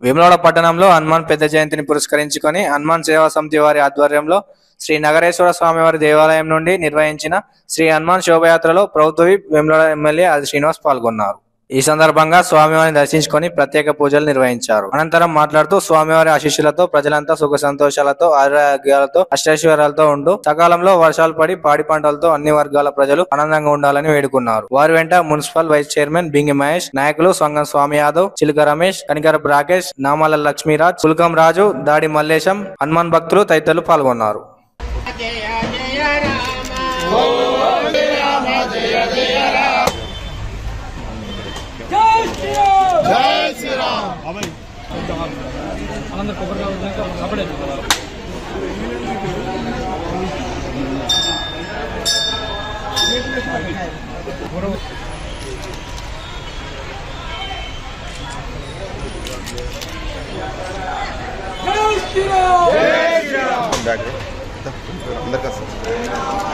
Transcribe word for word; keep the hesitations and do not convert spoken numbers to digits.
వేములవాడ పట్టణంలో హనుమాన్ పెద్ద జయంతిని పురస్కరించుకొని హనుమాన్ సేవా సమితి వారి ఆధ్వర్యంలో శ్రీ నగరేశ్వర స్వామివారి దేవాలయం నుండి నిర్వహించిన శ్రీ హనుమాన్ శోభయాత్రలో ప్రభుత్వ విప్ వేములవాడ ఎమ్మెల్యే ఆది శ్రీనివాస్ పాల్గొన్నారు. ఈ సందర్భంగా స్వామివారిని దర్శించుకొని ప్రత్యేక పూజలు నిర్వహించారు. అనంతరం మాట్లాడుతూ స్వామివారి ఆశీస్సులతో ప్రజలంతా సుఖ సంతోషాలతో ఆరోగ్యాలతో అష్టైశ్వర్యాలతో ఉంటూ సకాలంలో వర్షాలు పడి పాడి పంటలతో అన్ని వర్గాల ప్రజలు ఆనందంగా ఉండాలని వేడుకున్నారు. వారి వెంట municipal vice chairman Bingi Mahesh, నాయకులు సొంగం స్వామి యాదవ్, చిలుక రమేష్, కనికరపు రాకేష్, నామాల లక్ష్మీరాజ్, పుల్కం రాజు, దాడి మల్లేశం, హనుమాన్ భక్తులు తదితరులు పాల్గొన్నారు. अंदर का